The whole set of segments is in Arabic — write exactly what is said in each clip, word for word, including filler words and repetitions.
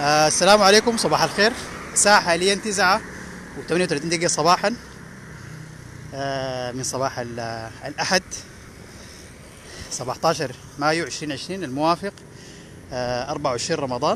آه السلام عليكم، صباح الخير. الساعة حاليا تسعة وثمانية وثلاثين دقيقة صباحا، آه من صباح الأحد سبعة عشر مايو ألفين وعشرين الموافق آه أربعة وعشرين رمضان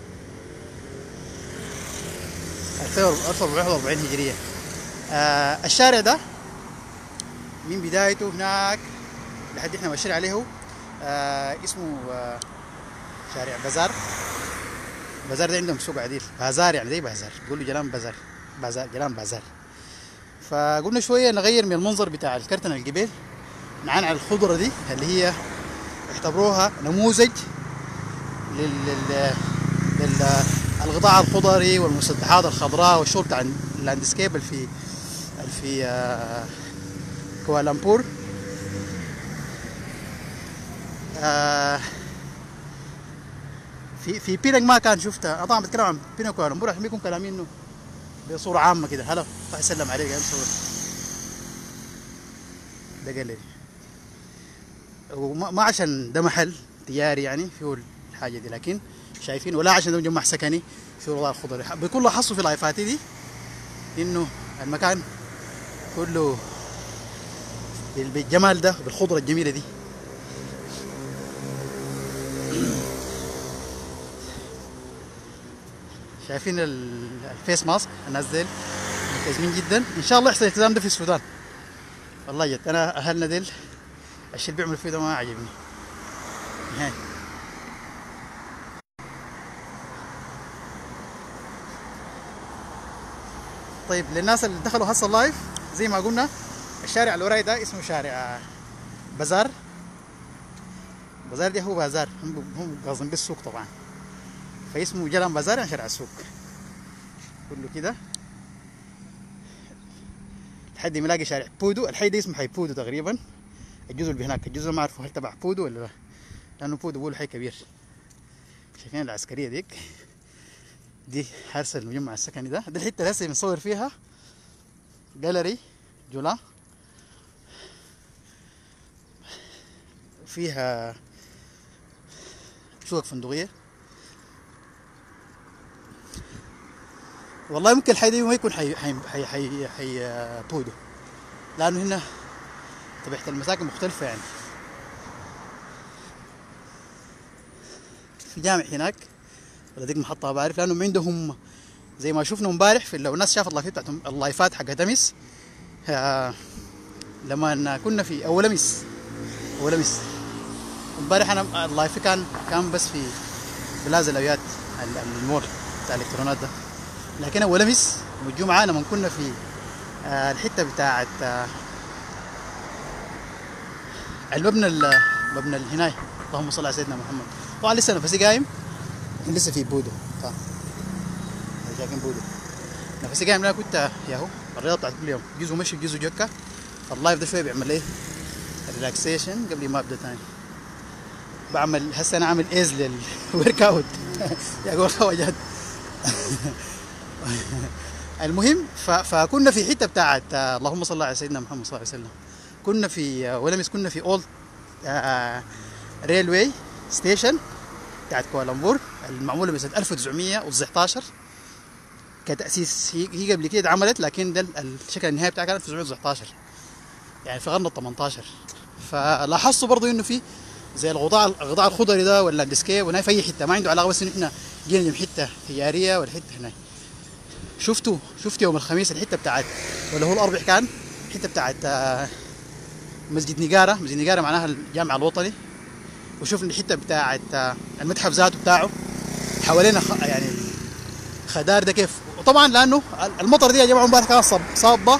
ألف وأربعمائة وأربعة وأربعين هجرية. آه الشارع ده من بدايته هناك لحد احنا ماشيين عليه آه اسمه آه شارع بازار. بازار ده عندهم سوق عديل، بازار يعني زي بازار، بيقولوا جلان بازار، بازار جلان بازار. فقلنا شويه نغير من المنظر بتاع الكرتنه الجبال، نعان على الخضره دي اللي هي اعتبروها نموذج لل لل للغطاء الخضري والمسطحات الخضراء والشغل بتاع اللاندسكيب اللي في في آه كوالالمبور. آه في في بينك ما كان شفتها. طبعا بتكلم عن بينك كوالالمبور عشان بيكون كلامي انه بصوره عامه كده. هلا راح يسلم عليك يا صور ده قال لي، وما ما عشان ده محل تجاري يعني فيه الحاجه دي، لكن شايفين ولا عشان ده مجمع سكني فيه الوضع الخضري. بكل لاحظوا في اللايفات دي انه المكان كله بالجمال ده بالخضره الجميله دي. شايفين الفيس ماسك الناس ديل ملتزمين جدا. ان شاء الله يحصل الالتزام ده في السودان. والله جد انا اهلنا ديل الشيء اللي بيعملوا فيه ده ما عجبني نهائي. طيب للناس اللي دخلوا هسه اللايف، زي ما قلنا الشارع اللي وراي ده اسمه شارع بازار. بازار ده هو بازار، هم هم قاصدين بالسوق طبعا، فاسمه جلان بازار يعني شارع السوق كله كده. لحد ما الاقي شارع بودو. الحي ده اسمه حي بودو تقريبا، الجزء اللي هناك. الجزء ما اعرفه هل تبع بودو ولا لا، لانه بودو بيقولوا حي كبير. شايفين العسكريه ديك دي حارس المجمع السكني ده. دي الحته اللي هسه بنصور فيها جاليري جولا، فيها شقق فندقيه. والله ممكن الحي ده ما يكون حي حي حي حي, حي بودو، لانه هنا طبيعه المساكن مختلفه يعني. في جامع هناك ولا ديك محطه بعرف، لانهم عندهم زي ما شفنا امبارح في لو الناس شافت اللايفات بتاعتهم اللايفات حقت امس. آه لما كنا في اول امس اول امس امبارح انا اللايف كان كان بس في بلازا الاويات المول بتاع الالكترونات ده. لكن اول امس يوم الجمعه لما كنا في آه الحته بتاعت آه المبنى المبنى الهناي، اللهم صل على سيدنا محمد. طبعا لسه نفسي قايم، لسه في بودو. طبعا شايفين بودو نفسي قايم. انا كنت ياهو الرياضه بتاعت كل يوم، جزء مشي جزء جكه. اللايف ده شويه بيعمل ايه ريلاكسيشن قبل ما ابدا تاني. بعمل هسه انا عامل ايز للورك اوت يا اخوة وجد. المهم فكنا في حته بتاعت اللهم صل على سيدنا محمد صلى الله عليه وسلم. كنا في ولمس كنا في اولد ريلوي ستيشن بتاعت كوالالمبور المعموله من سنه ألف وتسعمائة وتسعة عشر كتاسيس. هي قبل كده اتعملت، لكن ده الشكل النهائي بتاعها كان ألف وتسعمائة وتسعة عشر يعني في القرن الثامن عشر. فلاحظتوا برضو انه في زي الغطاء الغطاء الخضري ده ولا الديسكيب وهنا في اي حته، ما عنده علاقه بس ان احنا جينا من حته تجاريه ولا حته هنا. شفتوا شفت يوم الخميس الحته بتاعت ولا هو الاربع كان الحته بتاعت مسجد نقاره. مسجد نقاره معناها الجامع الوطني. وشوفنا الحته بتاعت المتحف ذاته بتاعه حوالينا يعني خدار ده كيف. وطبعا لانه المطر دي يا جماعه امبارح كانت صابه،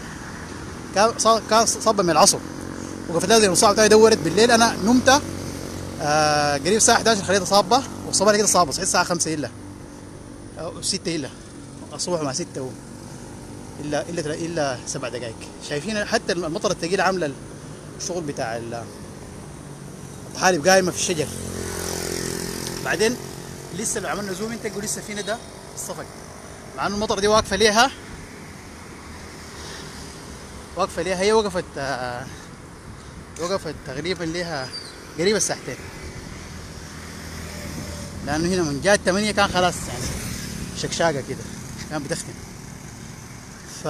كان صابه من العصر، وقفت لها زي نص ساعه دورت بالليل. انا نمت آه قريب الساعه احد عشر خليتها صابه، والصباح كده صابه صحيت الساعه خمسة الا او ستة الا الصبح مع ستة و... الا الا الا سبع دقائق. شايفين حتى المطر الثقيله عامله الشغل بتاع الطحالب قايمه في الشجر. بعدين لسه لو عملنا زوم انت تقول لسه فينا ده الصفق، مع انه المطر دي واقفه ليها واقفه ليها هي وقفت آه وقفت تقريبا ليها قريب الساعتين. لانه هنا من جهه ثمانية كان خلاص يعني شكشاقه كده، كان بتفتن. ف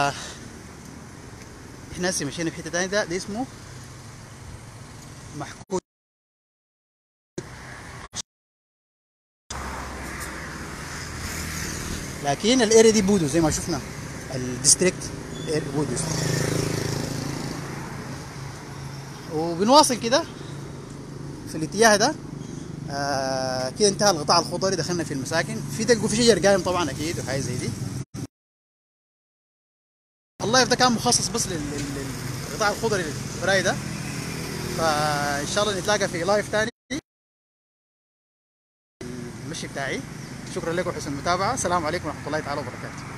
احنا هسه مشينا في حته ثانيه، ده, ده اسمه محكوم. لكن الاريا دي بودو زي ما شفنا، الديستريكت بودو. وبنواصل كده في الاتجاه ده. آه كده انتهى القطاع الخضري، دخلنا في المساكن. في تلقوا في شجر قايم طبعا اكيد وحاجه زي دي. اللايف ده كان مخصص بس للقطاع الخضري البراي ده. فان شاء الله نتلاقى في لايف ثاني. المشي بتاعي. شكرا لكم حسن المتابعه. السلام عليكم ورحمه الله تعالى وبركاته.